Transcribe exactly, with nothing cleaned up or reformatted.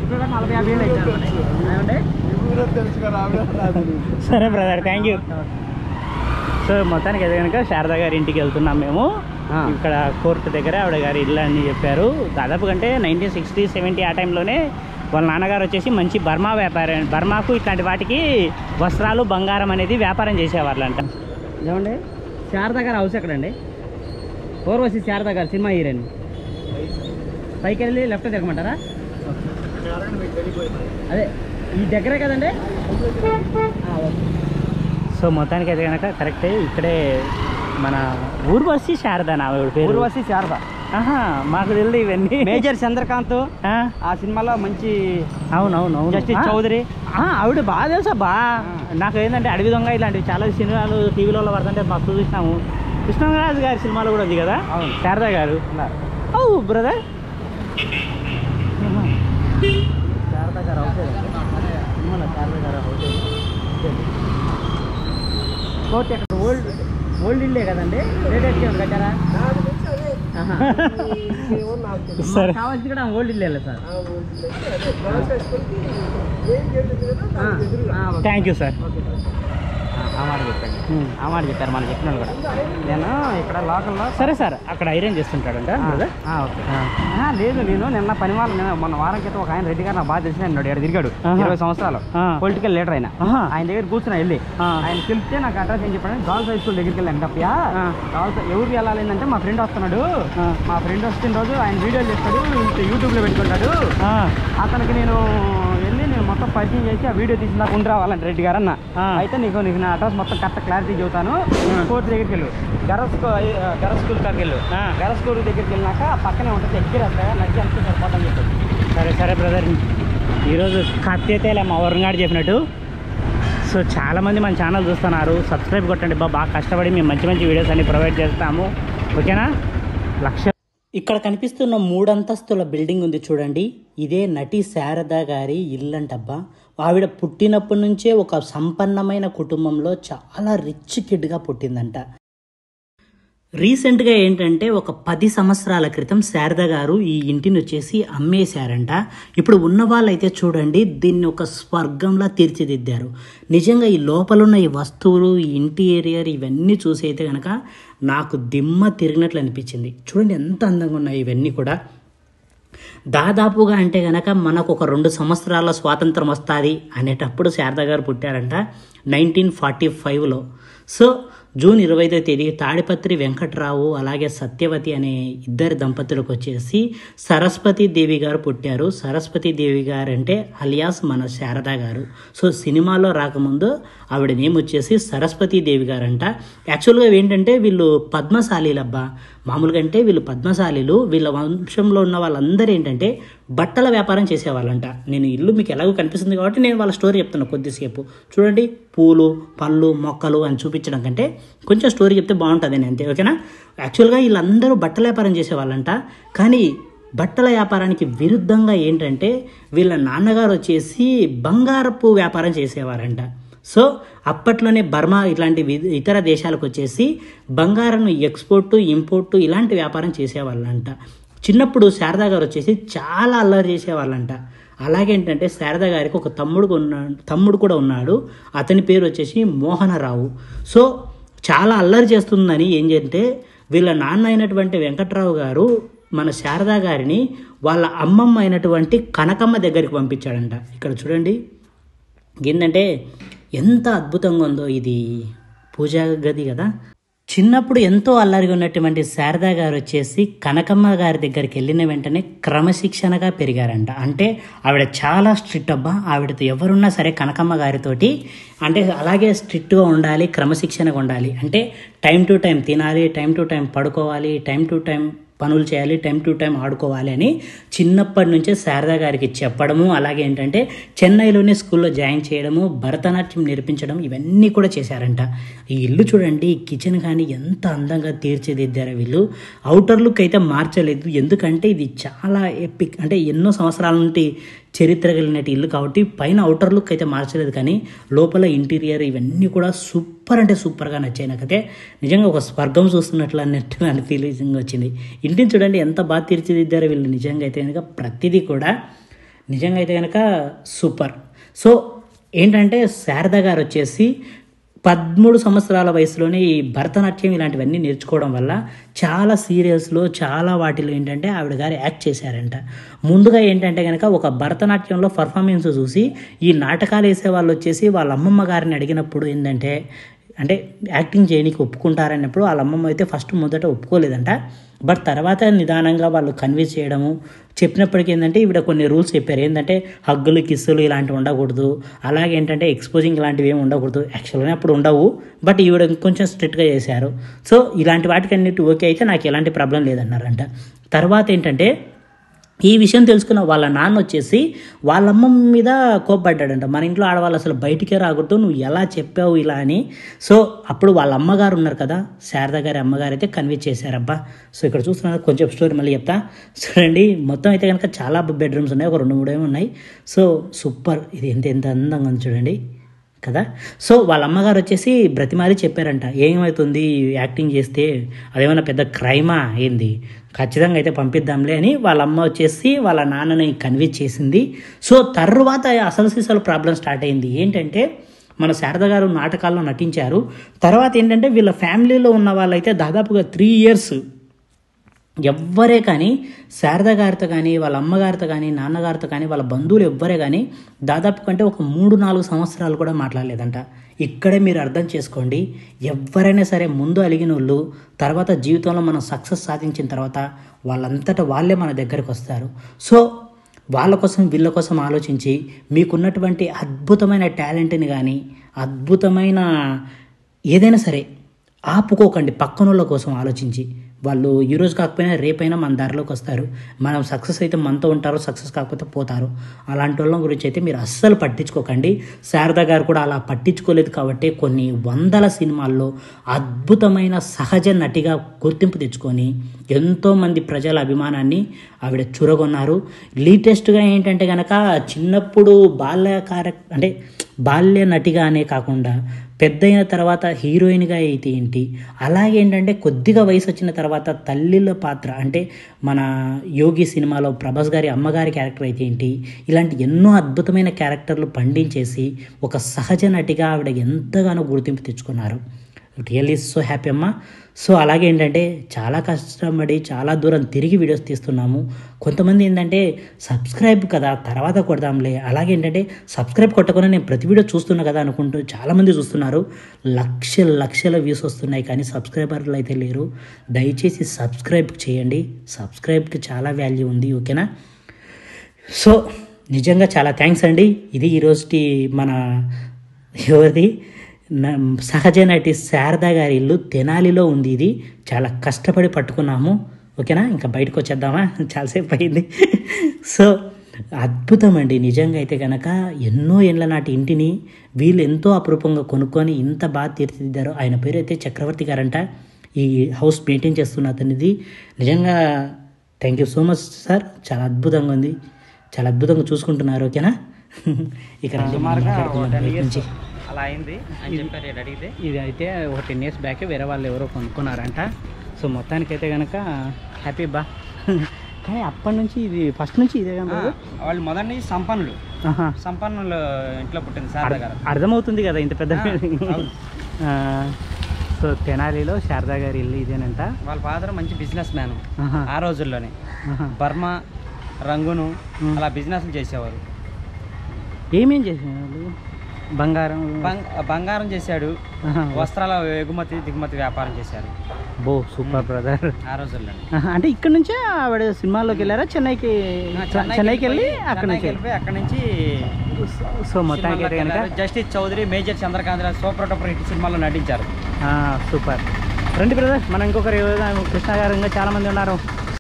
నలభై యాభై ఏళ్ళు అయితే సరే బ్రదర్, థ్యాంక్ యూ. సో మొత్తానికి అయితే కనుక శారదా గారి ఇంటికి వెళ్తున్నాం మేము. ఇక్కడ కోర్టు దగ్గర ఆవిడ గారి ఇల్లు అని చెప్పారు. దాదాపు కంటే నైన్టీన్ సిక్స్టీ సెవెంటీ ఆ టైంలోనే వాళ్ళ నాన్నగారు వచ్చేసి మంచి బర్మా వ్యాపారం, బర్మాకు ఇట్లాంటి వాటికి వస్త్రాలు బంగారం అనేది వ్యాపారం చేసేవాళ్ళంట. ఏమండి శారదా గారు హౌస్ ఎక్కడండి? ఊర్వశి శారదా గారు సినిమా హీరోయిన్. పైకి వెళ్ళి లెఫ్ట్ తిరగమంటారా? అదే ఈ దగ్గరే కదండి. సో మొత్తానికి అయితే కనుక కరెక్టే, ఇక్కడే మన ఊర్వశి శారదా నా పేరు. ఊర్వశి శారదా. ఆహా, మాకు తెలియదు ఇవన్నీ. మేజర్ చంద్రకాంత్ ఆ సినిమాలో మంచి. అవునవును, జస్టిస్ చౌదరి ఆవిడ బాగా తెలుసా బా. నాకు ఏంటంటే అడవి దొంగ ఇలాంటివి చాలా సినిమాలు టీవీలో పడుతుంటే మాకు చూసినాము. కృష్ణరాజు గారి సినిమాలో కూడా ఉంది కదా శారదా గారు. ఓ బ్రదర్, శారదా గారు హౌస్ సినిమాలో శారదా గారు హౌస్ కోర్టు ఎక్కడ ఓల్డ్ ఓల్డ్ ఇల్లే కదండి. లేటెస్ట్ కట్టారా? సరే, కావాల్సి కూడా ఓల్డ్ ఇల్లే సార్. Thank you sir. ఆ మాట చెప్పండి, ఆ మాట చెప్పారు మన చెప్పిన కూడా. నేను ఇక్కడ లోకల్లో. సరే సార్, అక్కడ ఐరన్ చేస్తుంటాడంట. ఓకే. లేదు, నేను నిన్న పని వాళ్ళు నేను మొన్న వారం క్రితం ఒక ఆయన రెడ్డి గారు నాకు బాగా తెలిసిన ఉన్నాడు. ఇక్కడ తిరిగాడు ఇరవై సంవత్సరాలు, పొలిటికల్ లీడర్ అయినా. ఆయన దగ్గర కూర్చున్నా వెళ్ళి ఆయన తెలిస్తే నాకు అడ్రస్ ఏం చెప్పాడు, గర్ల్స్ హై స్కూల్ దగ్గరికి వెళ్ళాను. తప్పయా గర్ల్స్ ఎవరికి వెళ్ళాలంటే మా ఫ్రెండ్ వస్తున్నాడు, మా ఫ్రెండ్ వస్తున్న రోజు ఆయన వీడియోలు చేస్తాడు, యూట్యూబ్లో పెట్టుకుంటాడు. అతనికి నేను వెళ్ళి నేను మొత్తం పరిచయం చేసి ఆ వీడియో తీసి నాకు ఉండి రావాలంటే రెడ్డి గారు అన్న. అయితే నీకు నీకు నా అడ్రస్ మొత్తం కరెక్ట్ క్లారిటీ చెబుతాను. కోర్టు దగ్గరికి వెళ్ళు, గరస్ గరస్ స్కూల్ కాడికి వెళ్ళు. గరస్ స్కూల్ దగ్గరికి వెళ్ళినాక పక్కనే ఉంటుంది, ఎక్కిరేస్తా నచ్చి అంతే సరిపోతాను చెప్పి. సరే సరే బ్రదర్, ఈరోజు కత్తి అయితే మా వరుణ్ చెప్పినట్టు. సో చాలామంది మన ఛానల్ చూస్తున్నారు, సబ్స్క్రైబ్ కొట్టండి బా. బాగా కష్టపడి మేము మంచి మంచి వీడియోస్ అన్ని ప్రొవైడ్ చేస్తాము, ఓకేనా? లక్ష. ఇక్కడ కనిపిస్తున్న మూడంతస్తుల బిల్డింగ్ ఉంది చూడండి, ఇదే నటి శారదా గారి ఇల్లంటబ్బా. ఆవిడ పుట్టినప్పటి నుంచే ఒక సంపన్నమైన కుటుంబంలో చాలా రిచ్ కిడ్గా పుట్టిందంట. రీసెంట్గా ఏంటంటే ఒక పది సంవత్సరాల క్రితం శారదా గారు ఈ ఇంటిని వచ్చేసి అమ్మేశారంట. ఇప్పుడు ఉన్న వాళ్ళైతే చూడండి దీన్ని ఒక స్వర్గంలా తీర్చిదిద్దారు. నిజంగా ఈ లోపలున్న ఈ వస్తువులు, ఈ ఇంటీరియర్ ఇవన్నీ చూసి అయితే కనుక నాకు దిమ్మ తిరిగినట్లు అనిపించింది. చూడండి ఎంత అందంగా ఉన్నాయి ఇవన్నీ కూడా. దాదాపుగా అంటే కనుక మనకు ఒక రెండు సంవత్సరాల స్వాతంత్రం వస్తుంది అనేటప్పుడు శారదా గారు పుట్టారంట, నైన్టీన్ ఫార్టీ ఫైవ్లో. సో జూన్ ఇరవై ఐదో తేదీ తాడిపత్రి వెంకట్రావు అలాగే సత్యవతి అనే ఇద్దరు దంపతులకు వచ్చేసి సరస్వతి దేవి గారు పుట్టారు. సరస్వతి దేవి గారు అంటే అలియాస్ మన శారదా గారు. సో సినిమాలో రాకముందు ఆవిడ నేమ్ వచ్చేసి సరస్వతి దేవి గారు అంట. యాక్చువల్గా ఏంటంటే వీళ్ళు పద్మశాలీలబ్బా. మామూలుగా అంటే వీళ్ళు పద్మశాలీలు. వీళ్ళ వంశంలో ఉన్న వాళ్ళందరూ ఏంటంటే బట్టల వ్యాపారం చేసేవాళ్ళంట. నేను ఇల్లు మీకు ఎలాగో కనిపిస్తుంది కాబట్టి నేను వాళ్ళ స్టోరీ చెప్తున్నా కొద్దిసేపు. చూడండి, పూలు పళ్ళు మొక్కలు అని చూపించడం కంటే కొంచెం స్టోరీ చెప్తే బాగుంటుంది అని, అంతే, ఓకేనా? యాక్చువల్గా వీళ్ళందరూ బట్టల వ్యాపారం చేసేవాళ్ళంట. కానీ బట్టల వ్యాపారానికి విరుద్ధంగా ఏంటంటే వీళ్ళ నాన్నగారు వచ్చేసి బంగారపు వ్యాపారం చేసేవారంట. సో అప్పట్లోనే బర్మా ఇట్లాంటి ఇతర దేశాలకు వచ్చేసి బంగారం ఎక్స్పోర్టు ఇంపోర్టు ఇలాంటి వ్యాపారం చేసేవాళ్ళంట. చిన్నప్పుడు శారదా గారు వచ్చేసి చాలా అల్లరి చేసేవాళ్ళంట. అలాగేంటంటే శారదా గారికి ఒక తమ్ముడు ఉన్న తమ్ముడు కూడా ఉన్నాడు. అతని పేరు వచ్చేసి మోహనరావు. సో చాలా అల్లరి చేస్తుందని ఏం చేస్తే వీళ్ళ నాన్న అయినటువంటి వెంకట్రావు గారు మన శారదా గారిని వాళ్ళ అమ్మమ్మ అయినటువంటి కనకమ్మ దగ్గరికి పంపించాడంట. ఇక్కడ చూడండి ఏంటంటే ఎంత అద్భుతంగా ఉందో. ఇది పూజా గది కదా. చిన్నప్పుడు ఎంతో అల్లరిగా ఉన్నటువంటి శారదా గారు వచ్చేసి కనకమ్మ గారి దగ్గరికి వెళ్ళిన వెంటనే క్రమశిక్షణగా పెరిగారంట. అంటే ఆవిడ చాలా స్ట్రిక్ట్ అబ్బా. ఆవిడతో ఎవరున్నా సరే కనకమ్మ గారితోటి అంటే అలాగే స్ట్రిక్ట్గా ఉండాలి, క్రమశిక్షణగా ఉండాలి. అంటే టైం టు టైం తినాలి, టైం టు టైం పడుకోవాలి, టైం టు టైం పనులు చేయాలి, టైం టు టైం ఆడుకోవాలి అని చిన్నప్పటి నుంచే శారదా గారికి చెప్పడము, అలాగే ఏంటంటే చెన్నైలోనే స్కూల్లో జాయిన్ చేయడము, భరతనాట్యం నేర్పించడం ఇవన్నీ కూడా చేశారంట. ఈ ఇల్లు చూడండి, కిచెన్ కానీ ఎంత అందంగా తీర్చిదిద్దారో వీళ్ళు. అవుటర్ లుక్ అయితే మార్చలేదు, ఎందుకంటే ఇది చాలా ఎపిక్, అంటే ఎన్నో సంవత్సరాల నుండి చరిత్ర కలిగినట్టు ఇల్లు కాబట్టి పైన అవుటర్ లుక్ అయితే మార్చలేదు, కానీ లోపల ఇంటీరియర్ ఇవన్నీ కూడా సూపర్ అంటే సూపర్గా నచ్చాయి. నాకైతే నిజంగా ఒక స్వర్గం చూస్తున్నట్లు అన్నట్టు అని ఫీలింగ్ వచ్చింది. ఇంటిని చూడండి ఎంత బాగా తీర్చిదిద్దారో వీళ్ళు. నిజంగా అయితే కనుక ప్రతిదీ కూడా నిజంగా అయితే కనుక సూపర్. సో ఏంటంటే శారద గారు వచ్చేసి పదమూడు సంవత్సరాల వయసులోనే ఈ భరతనాట్యం ఇలాంటివన్నీ నేర్చుకోవడం వల్ల చాలా సీరియల్స్లో చాలా వాటిలో ఏంటంటే ఆవిడ గారు యాక్ట్ చేశారంట. ముందుగా ఏంటంటే కనుక ఒక భరతనాట్యంలో పర్ఫార్మెన్స్ చూసి ఈ నాటకాలు వేసే వాళ్ళు వచ్చేసి వాళ్ళ అమ్మమ్మ గారిని అడిగినప్పుడు ఏంటంటే అంటే యాక్టింగ్ చేయడానికి ఒప్పుకుంటారన్నప్పుడు వాళ్ళ అమ్మమ్మ అయితే ఫస్ట్ మొదట ఒప్పుకోలేదంట. బట్ తర్వాత నిదానంగా వాళ్ళు కన్విన్స్ చేయడము చెప్పినప్పటికీ ఏంటంటే ఈవిడ కొన్ని రూల్స్ చెప్పారు. ఏంటంటే హగ్గులు కిస్సులు ఇలాంటివి ఉండకూడదు, అలాగే ఏంటంటే ఎక్స్పోజింగ్ ఇలాంటివి ఏమి ఉండకూడదు. యాక్చువల్గా అప్పుడు ఉండవు, బట్ ఈవిడ ఇంకొంచెం స్ట్రిక్ట్గా చేశారు. సో ఇలాంటి వాటికి అన్నిటి ఓకే అయితే నాకు ఎలాంటి ప్రాబ్లం లేదన్నారంట. తర్వాత ఏంటంటే ఈ విషయం తెలుసుకున్న వాళ్ళ నాన్న వచ్చేసి వాళ్ళ అమ్మమ్మ మీద కోప్పడ్డాడంట. మన ఇంట్లో ఆడవాళ్ళు అసలు బయటికే రాకూడదు, నువ్వు ఎలా చెప్పావు ఇలా అని. సో అప్పుడు వాళ్ళ అమ్మగారు ఉన్నారు కదా, శారద గారి అమ్మగారు అయితే కన్విన్స్ చేశారబ్బా. సో ఇక్కడ చూస్తున్నారు కొంచెం స్టోరీ మళ్ళీ చెప్తా చూడండి. మొత్తం అయితే కనుక చాలా బెడ్రూమ్స్ ఉన్నాయి, ఒక రెండు మూడు ఏమో ఉన్నాయి. సో సూపర్, ఇది ఎంత ఎంత అందంగా ఉంది చూడండి కదా. సో వాళ్ళ అమ్మగారు వచ్చేసి బ్రతిమారి చెప్పారంట, ఏమవుతుంది యాక్టింగ్ చేస్తే, అదేమన్నా పెద్ద క్రైమా ఏంది, ఖచ్చితంగా అయితే పంపిద్దాంలే అని వాళ్ళ అమ్మ వచ్చేసి వాళ్ళ నాన్నని కన్విన్స్ చేసింది. సో తర్వాత అసలు సిసలు ప్రాబ్లం స్టార్ట్ అయింది. ఏంటంటే మన శారద గారు నాటకాల్లో నటించారు. తర్వాత ఏంటంటే వీళ్ళ ఫ్యామిలీలో ఉన్న వాళ్ళైతే దాదాపుగా త్రీ ఇయర్స్ ఎవ్వరే కానీ శారద గారితో కానీ వాళ్ళ అమ్మగారితో కానీ నాన్నగారితో కానీ వాళ్ళ బంధువులు ఎవ్వరే కానీ దాదాపు కంటే ఒక మూడు నాలుగు సంవత్సరాలు కూడా మాట్లాడలేదంట. ఇక్కడే మీరు అర్థం చేసుకోండి, ఎవరైనా సరే ముందు అలిగిన వాళ్ళు తర్వాత జీవితంలో మనం సక్సెస్ సాధించిన తర్వాత వాళ్ళంతటా వాళ్ళే మన దగ్గరికి వస్తారు. సో వాళ్ళ కోసం వీళ్ళ కోసం ఆలోచించి మీకున్నటువంటి అద్భుతమైన టాలెంట్ని కానీ అద్భుతమైన ఏదైనా సరే ఆపుకోకండి. పక్కనోళ్ళ కోసం ఆలోచించి వాళ్ళు ఈరోజు కాకపోయినా రేపైనా మన దారిలోకి వస్తారు. మనం సక్సెస్ అయితే మనతో ఉంటారు, సక్సెస్ కాకపోతే పోతారు. అలాంటి వాళ్ళ గురించి అయితే మీరు అస్సలు పట్టించుకోకండి. శారద గారు కూడా అలా పట్టించుకోలేదు కాబట్టి కొన్ని వందల సినిమాల్లో అద్భుతమైన సహజ నటిగా గుర్తింపు తెచ్చుకొని ఎంతోమంది ప్రజల అభిమానాన్ని ఆవిడ చురగొన్నారు. లేటెస్ట్గా ఏంటంటే కనుక చిన్నప్పుడు బాల్య కార అంటే బాల్య నటిగా అనే కాకుండా పెద్దయిన తర్వాత హీరోయిన్గా అయితే ఏంటి, అలాగే ఏంటంటే కొద్దిగా వయసు వచ్చిన తర్వాత తల్లిల పాత్ర అంటే మన యోగి సినిమాలో ప్రభాస్ గారి అమ్మగారి క్యారెక్టర్ అయితే ఏంటి, ఇలాంటి ఎన్నో అద్భుతమైన క్యారెక్టర్లు పండించేసి ఒక సహజ నటిగా ఆవిడ ఎంతగానో గుర్తింపు తెచ్చుకున్నారు. రియల్లీ సో హ్యాపీ అమ్మ. సో అలాగే ఏంటంటే చాలా కష్టపడి చాలా దూరం తిరిగి వీడియోస్ తీస్తున్నాము. కొంతమంది ఏంటంటే సబ్స్క్రైబ్ కదా తర్వాత కొడదాంలే, అలాగే ఏంటంటే సబ్స్క్రైబ్ కొట్టకుండా నేను ప్రతి వీడియో చూస్తున్నా కదా అనుకుంటూ చాలామంది చూస్తున్నారు. లక్షల లక్షల వ్యూస్ వస్తున్నాయి కానీ సబ్స్క్రైబర్లు అయితే లేరు. దయచేసి సబ్స్క్రైబ్ చేయండి, సబ్స్క్రైబ్కి చాలా వాల్యూ ఉంది, ఓకేనా. సో నిజంగా చాలా థ్యాంక్స్ అండి. ఇది ఈరోజుటి మన ఎవరిది సహజ నటి శారద గారి ఇల్లు తెనాలిలో ఉంది. ఇది చాలా కష్టపడి పట్టుకున్నాము, ఓకేనా. ఇంకా బయటకు వచ్చేద్దామా, చాలాసేపు అయింది. సో అద్భుతం అండి నిజంగా అయితే కనుక. ఎన్నో ఏళ్ళ నాటి ఇంటిని వీళ్ళు ఎంతో అపురూపంగా కొనుక్కొని ఇంత బాగా తీర్చిదిద్దారు. ఆయన పేరు అయితే చక్రవర్తి గారంట. ఈ హౌస్ మెయింటైన్ చేస్తున్న అతనిది. నిజంగా thank you so much sir, చాలా అద్భుతంగా ఉంది, చాలా అద్భుతంగా చూసుకుంటున్నారు, ఓకేనా. ఇక్కడ నుంచి అలా అయింది అని చెప్పారు అడిగితే, ఇది అయితే ఒక టెన్ ఇయర్స్ బ్యాక్ వేరే వాళ్ళు ఎవరో కొనుక్కున్నారంట. సో మొత్తానికైతే కనుక హ్యాపీ బా. కానీ అప్పటి నుంచి ఇది ఫస్ట్ నుంచి ఇదే కదా వాళ్ళు మొదటి నుంచి సంపన్నులు సంపన్నులు ఇంట్లో పుట్టింది శారద గారు. అర్థమవుతుంది కదా ఇంత పెద్ద. సో తెనాలిలో శారదా గారి ఇల్లు ఇదేనంట. వాళ్ళ ఫాదర్ మంచి బిజినెస్ మ్యాన్ ఆ రోజుల్లోనే. బర్మా రంగును అలా బిజినెస్లు చేసేవారు. ఏమేం చేసేవాళ్ళు? బంగారం బంగారం చేశాడు, వస్త్రాల ఎగుమతి దిగుమతి వ్యాపారం చేశారు. బో సూపర్ బ్రదర్. ఆ రోజుల్లో అంటే ఇక్కడ నుంచే ఆవిడ సినిమాల్లోకి వెళ్ళారా? చెన్నైకి చెన్నైకి వెళ్ళి అక్కడ నుంచి వెళ్ళిపోయి అక్కడ నుంచి సో మొత్తానికి Justice Chowdary, Major Chandrakanth super duper hit సినిమాలో నటించారు. సూపర్. రండి బ్రదర్, మనం ఇంకొకరు కృష్ణ గారు ఇంకా చాలా మంది ఉన్నారు.